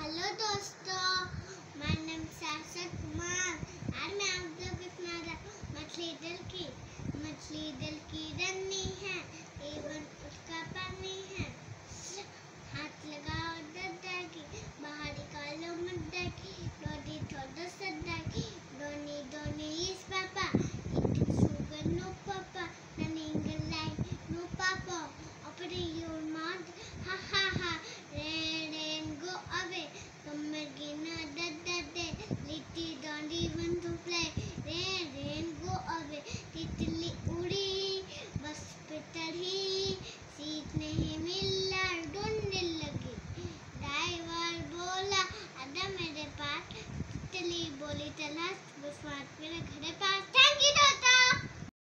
Hello दोस्तों, मेरा नाम शसवत कुमार। आज मैं आप लोगों को सुना रहा मछली दल की रन्नी है एवं